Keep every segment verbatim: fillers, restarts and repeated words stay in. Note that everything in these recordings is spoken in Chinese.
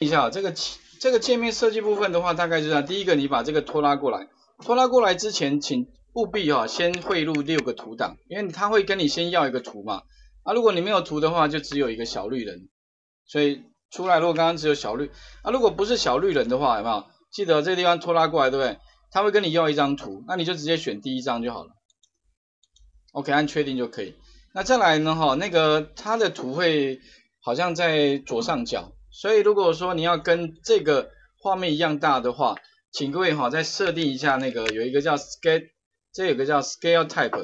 一下这个这个界面设计部分的话，大概就是这样。第一个，你把这个拖拉过来，拖拉过来之前，请务必哈、哦、先汇入六个图档，因为他会跟你先要一个图嘛。啊，如果你没有图的话，就只有一个小绿人，所以出来如果刚刚只有小绿，啊，如果不是小绿人的话，有没有？记得这个地方拖拉过来，对不对？他会跟你要一张图，那你就直接选第一张就好了。OK， 按确定就可以。那再来呢，哈，那个它的图会好像在左上角，所以如果说你要跟这个画面一样大的话，请各位哈再设定一下那个有一个叫 scale， 这有个叫 scale type，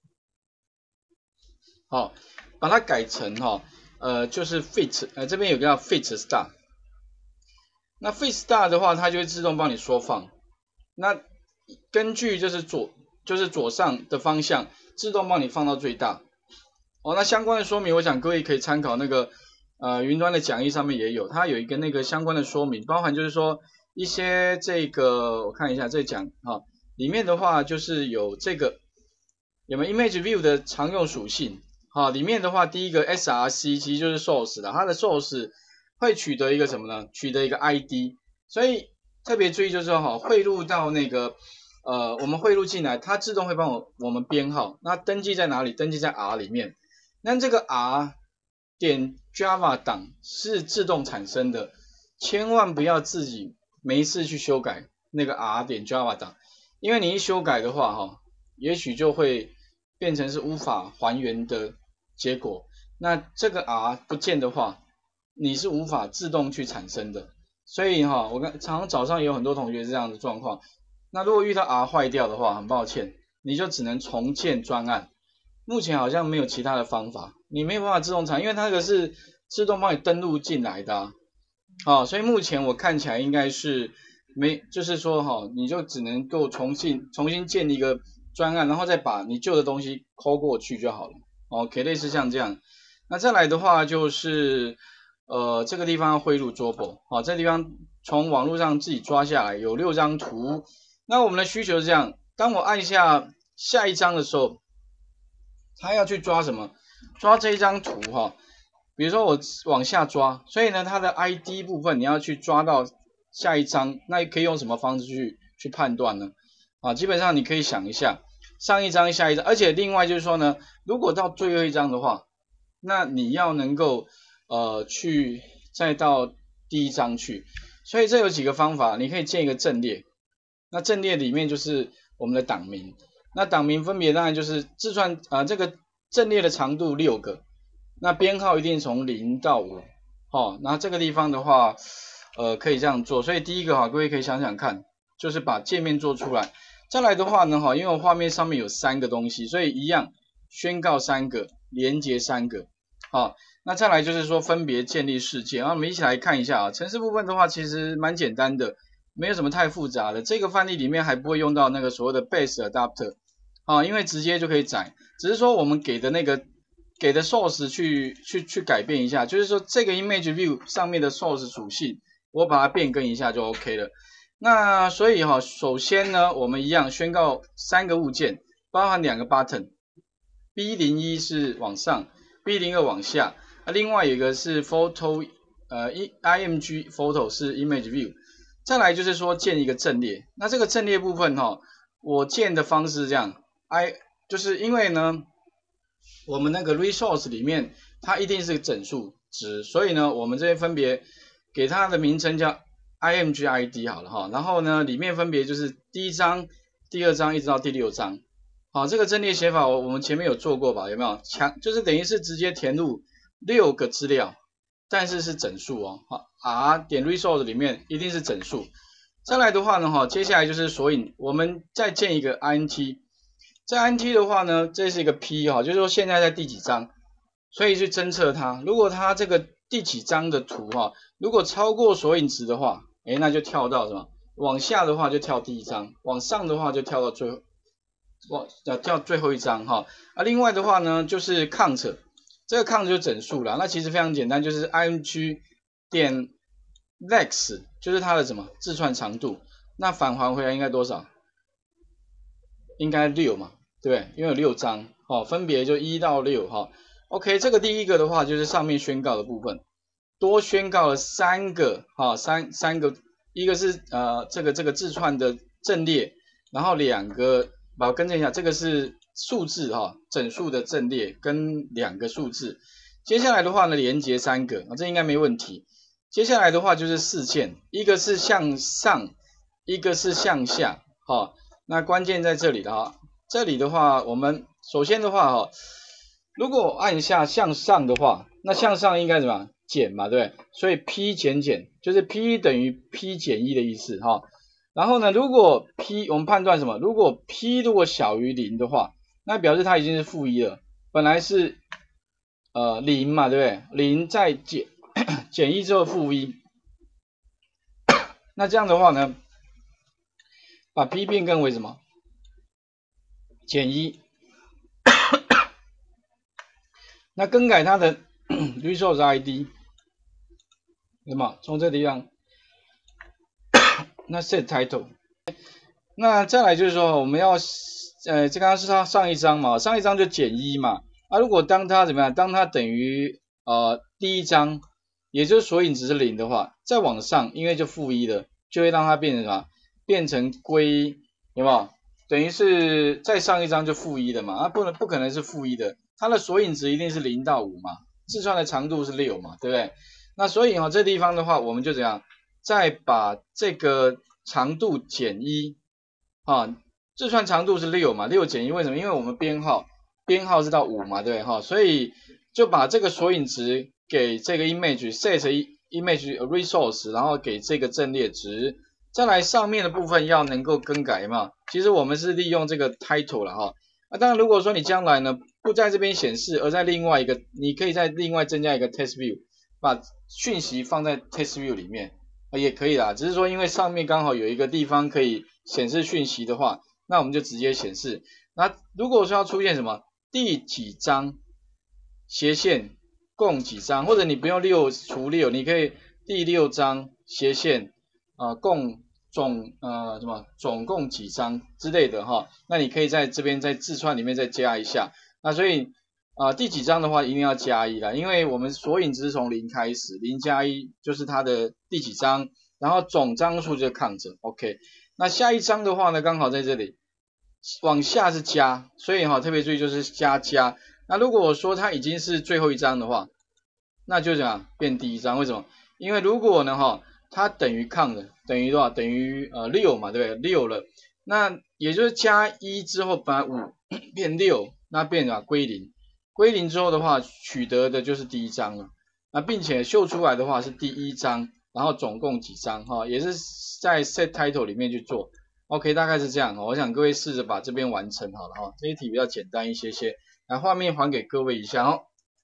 好，把它改成哈呃就是 fit， 呃这边有个叫 fit star， 那 fit star 的话，它就会自动帮你缩放。那根据就是左就是左上的方向，自动帮你放到最大。哦，那相关的说明，我想各位可以参考那个呃云端的讲义上面也有，它有一个那个相关的说明，包含就是说一些这个我看一下这讲哈、哦，里面的话就是有这个有没有 Image View 的常用属性，好、哦，里面的话第一个 S R C 其实就是 source 的，它的 source 会取得一个什么呢？取得一个 I D， 所以特别注意就是说哈、哦，汇入到那个呃我们汇入进来，它自动会帮我我们编号，那登记在哪里？登记在 R 里面。那这个 R 点 Java 档是自动产生的，千万不要自己没事去修改那个 R 点 Java 档，因为你一修改的话，哈，也许就会变成是无法还原的结果。那这个 R 不见的话，你是无法自动去产生的。所以哈，我刚常常早上也有很多同学是这样的状况。那如果遇到 R 坏掉的话，很抱歉，你就只能重建专案。目前好像没有其他的方法，你没有办法自动产，因为它那个是自动帮你登录进来的啊，好，所以目前我看起来应该是没，就是说哈，你就只能够重新重新建一个专案，然后再把你旧的东西抠过去就好了。OK，类似像这样。那再来的话就是呃这个地方要汇入 Dropbox， 好，这个地方从网络上自己抓下来有六张图。那我们的需求是这样，当我按下下一张的时候。他要去抓什么？抓这一张图哈，比如说我往下抓，所以呢，它的 I D 部分你要去抓到下一张，那可以用什么方式去去判断呢？啊，基本上你可以想一下，上一张下一张，而且另外就是说呢，如果到最后一张的话，那你要能够呃去再到第一张去，所以这有几个方法，你可以建一个阵列，那阵列里面就是我们的档名。那档名分别当然就是自串啊、呃，这个阵列的长度六个，那编号一定从零到五，哦，那这个地方的话，呃，可以这样做。所以第一个哈，各位可以想想看，就是把界面做出来。再来的话呢，哈，因为我画面上面有三个东西，所以一样宣告三个，连接三个，好，那再来就是说分别建立事件，然后我们一起来看一下啊，程式部分的话其实蛮简单的，没有什么太复杂的。这个范例里面还不会用到那个所谓的 base adapter。啊，因为直接就可以载，只是说我们给的那个给的 source 去去去改变一下，就是说这个 image view 上面的 source 属性，我把它变更一下就 OK 了。那所以哈、哦，首先呢，我们一样宣告三个物件，包含两个 button，B 零一是往上 ，B 零二往下，啊，另外有一个是 photo， 呃，img photo 是 image view， 再来就是说建一个阵列，那这个阵列部分哈、哦，我建的方式是这样。I 就是因为呢，我们那个 resource 里面它一定是整数值，所以呢，我们这边分别给它的名称叫 imgid 好了哈，然后呢，里面分别就是第一章、第二章一直到第六章，好，这个阵列写法我我们前面有做过吧？有没有？强就是等于是直接填入六个资料，但是是整数哦，好 r 点 resource 里面一定是整数。再来的话呢，哈，接下来就是索引，我们再建一个 int。在 int 的话呢，这是一个 p 哈，就是说现在在第几章，所以去侦测它。如果它这个第几章的图哈，如果超过索引值的话，诶，那就跳到什么？往下的话就跳第一章，往上的话就跳到最后，往呃跳最后一章哈。啊，另外的话呢，就是 count， 这个 count 就是整数啦。那其实非常简单，就是 img 点 lex 就是它的什么字串长度，那返还回来应该多少？应该六嘛，对不对？因为有六章，哦，分别就一到六哈。OK， 这个第一个的话就是上面宣告的部分。 多宣告了三个哈、哦、三三个，一个是呃这个这个字串的阵列，然后两个把我更正一下，这个是数字哈、哦、整数的阵列跟两个数字。接下来的话呢，连接三个啊，这应该没问题。接下来的话就是事件，一个是向上，一个是向下，哈、哦，那关键在这里了哈。这里的话，我们首先的话哈、哦，如果按下向上的话，那向上应该怎么样？减嘛，对不对？所以 P 减减就是 P 等于 P 减一的意思哈、哦。然后呢，如果 P 我们判断什么？如果 P 如果小于零的话，那表示它已经是负一了，本来是呃零嘛，对不对？零再减减一之后负一，那这样的话呢，把 P 变更为什么？减一，那更改它的 resource I D， 什么？从这地方，那 set title， 那再来就是说我们要呃，这刚刚是它上一章嘛，上一章就减一嘛，啊，如果当它怎么样？当它等于呃第一章，也就是索引值是零的话，再往上，因为就负一了，就会让它变成什么？变成归，有没有？等于是再上一章就负一的嘛，啊，不能不可能是负一的，它的索引值一定是零到五嘛，字串的长度是六嘛，对不对？那所以哈、哦，这地方的话，我们就怎样？再把这个长度减一，啊，字串长度是六嘛，六减一，为什么？因为我们编号编号是到五嘛，对不对？哈，所以就把这个索引值给这个 image set image resource， 然后给这个阵列值。再来上面的部分要能够更改嘛，其实我们是利用这个 title 了哈。啊，当然如果说你将来呢不在这边显示，而在另外一个，你可以在另外增加一个 text view， 把讯息放在 text view 里面，啊也可以啦。只是说因为上面刚好有一个地方可以显示讯息的话，那我们就直接显示。那如果说要出现什么第几章斜线共几章，或者你不用六除六，你可以第六章斜线啊、呃、共总呃什么总共几章之类的哈，那你可以在这边在字串里面再加一下。那所以啊、呃、第几章的话一定要加一啦，因为我们索引值是从零开始，零加一就是它的第几章，然后总章数就抗着 OK。那下一章的话呢，刚好在这里往下是加，所以哈特别注意就是加加。那如果我说它已经是最后一章的话，那就怎样变第一章？为什么？因为如果呢哈它等于抗的，等于多少？等于呃六嘛，对不对？六了，那也就是加一之后把五变六，那变啊归零，归零之后的话取得的就是第一章了。那并且秀出来的话是第一章，然后总共几章哈，也是在 set title 里面去做。OK， 大概是这样哈，我想各位试着把这边完成好了哈，这一题比较简单一些些。来，画面还给各位一下哦。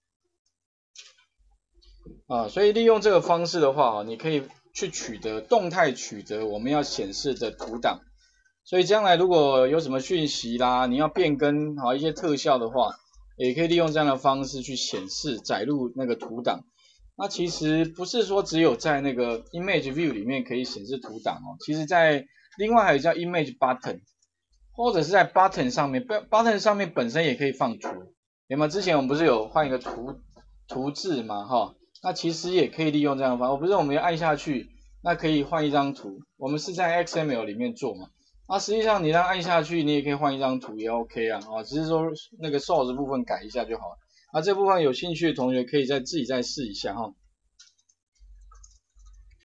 啊，所以利用这个方式的话，你可以去取得动态取得我们要显示的图档。所以将来如果有什么讯息啦，你要变更好一些特效的话，也可以利用这样的方式去显示载入那个图档。那其实不是说只有在那个 image view 里面可以显示图档哦，其实在另外还有叫 image button， 或者是在 button 上面 ，button 上面本身也可以放图，有没有？之前我们不是有换一个图图字嘛，哈，那其实也可以利用这样的方法，不是我们要按下去，那可以换一张图，我们是在 X M L 里面做嘛，那实际上你让按下去，你也可以换一张图也 OK 啊，啊，只是说那个 source 部分改一下就好了，那这部分有兴趣的同学可以再自己再试一下哈。